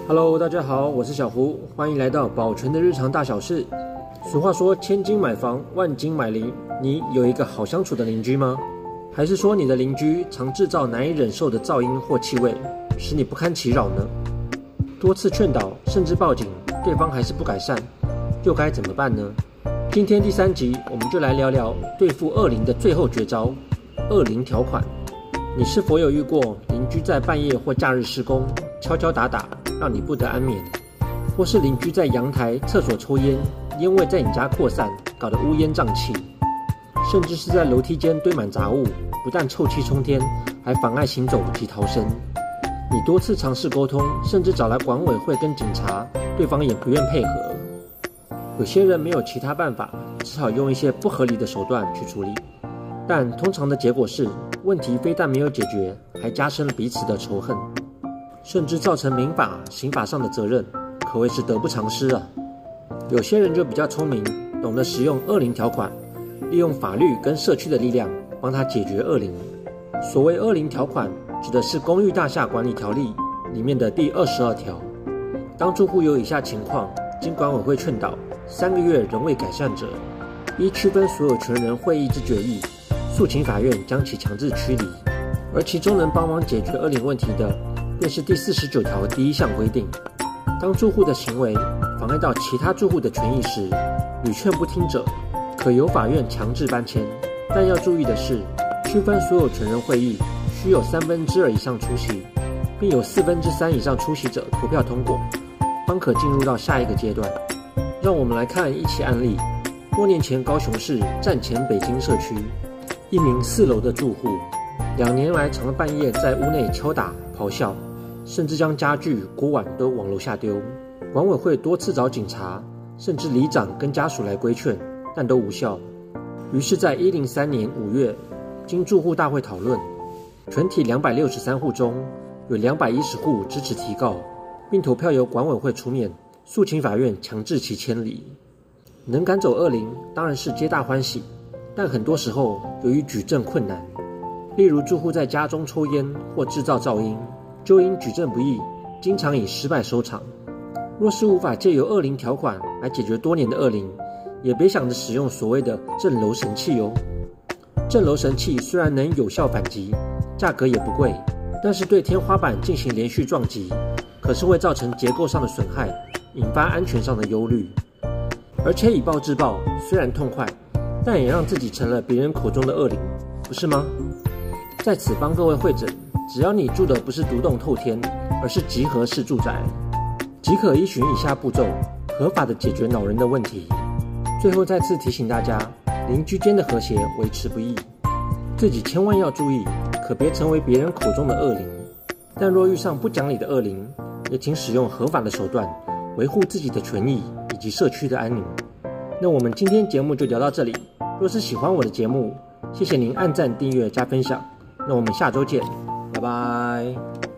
Hello， 大家好，我是小胡，欢迎来到保存的日常大小事。俗话说，千金买房，万金买邻。你有一个好相处的邻居吗？还是说你的邻居常制造难以忍受的噪音或气味，使你不堪其扰呢？多次劝导，甚至报警，对方还是不改善，又该怎么办呢？今天第3集，我们就来聊聊对付恶邻的最后绝招——恶邻条款。你是否有遇过邻居在半夜或假日施工，敲敲打打，让你不得安眠？或是邻居在阳台、厕所抽烟，烟味在你家扩散，搞得乌烟瘴气？甚至是在楼梯间堆满杂物，不但臭气冲天，还妨碍行走及逃生。你多次尝试沟通，甚至找来管委会跟警察，对方也不愿配合。有些人没有其他办法，只好用一些不合理的手段去处理。但通常的结果是，问题非但没有解决，还加深了彼此的仇恨，甚至造成民法、刑法上的责任，可谓是得不偿失啊。有些人就比较聪明，懂得使用恶邻条款，利用法律跟社区的力量帮他解决恶邻。所谓恶邻条款，指的是《公寓大厦管理条例》里面的第22条。当住户有以下情况，经管委会劝导3个月仍未改善者，依区分所有权人会议之决议，诉请法院将其强制驱离。而其中能帮忙解决恶邻问题的，便是第49条第1项规定：当住户的行为妨碍到其他住户的权益时，屡劝不听者，可由法院强制搬迁。但要注意的是，区分所有权人会议需有2/3以上出席，并有3/4以上出席者投票通过，方可进入到下一个阶段。让我们来看一起案例。多年前，高雄市站前北京社区，一名4楼的住户，2年来常半夜在屋内敲打、咆哮，甚至将家具、锅碗都往楼下丢。管委会多次找警察，甚至里长跟家属来规劝，但都无效。于是，在103年5月，经住户大会讨论，全体263户中有210户支持提告，并投票由管委会出面，诉请法院强制其迁离。能赶走恶邻当然是皆大欢喜，但很多时候由于举证困难，例如住户在家中抽烟或制造噪音，就因举证不易，经常以失败收场。若是无法借由恶邻条款来解决多年的恶邻，也别想着使用所谓的震楼神器哦。震楼神器虽然能有效反击，价格也不贵，但是对天花板进行连续撞击，可是会造成结构上的损害，引发安全上的忧虑。而且以暴制暴虽然痛快，但也让自己成了别人口中的恶邻，不是吗？在此帮各位会诊，只要你住的不是独栋透天，而是集合式住宅，即可依循以下步骤，合法的解决恼人的问题。最后再次提醒大家，邻居间的和谐维持不易，自己千万要注意，可别成为别人口中的恶邻。但若遇上不讲理的恶邻，也请使用合法的手段，维护自己的权益以及社区的安宁。那我们今天节目就聊到这里。若是喜欢我的节目，谢谢您按赞、订阅、加分享。那我们下周见，拜拜。